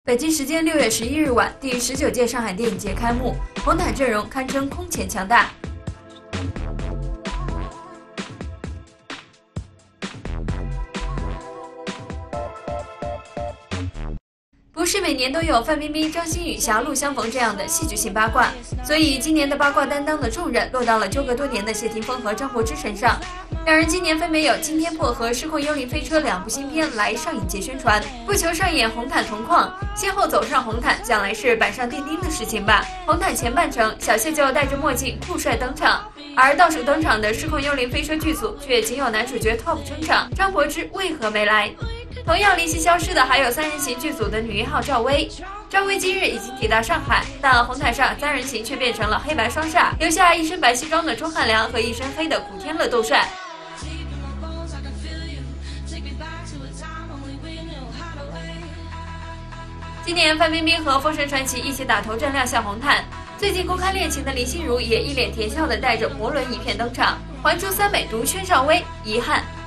北京时间6月11日晚，第19届上海电影节开幕，红毯阵容堪称空前强大。不是每年都有范冰冰、张馨予狭路相逢这样的戏剧性八卦，所以今年的八卦担当的重任落到了纠葛多年的谢霆锋和张柏芝身上。两人今年分别有《惊天破》和《失控幽灵飞车》两部新片来上影节宣传，不求上演红毯同框，先后走上红毯将来是板上钉钉的事情吧。红毯前半程，小谢就戴着墨镜酷帅登场，而倒数登场的《失控幽灵飞车》剧组却仅有男主角 TOP 出场，张柏芝为何没来？同样离奇消失的还有三人行剧组的女一号赵薇。赵薇今日已经抵达上海，但红毯上三人行却变成了黑白双煞，留下一身白西装的钟汉良和一身黑的古天乐斗帅。今年范冰冰和封神传奇一起打头阵亮相红毯，最近公开恋情的林心如也一脸甜笑的带着摩轮一片登场，还珠三美独圈赵薇，遗憾。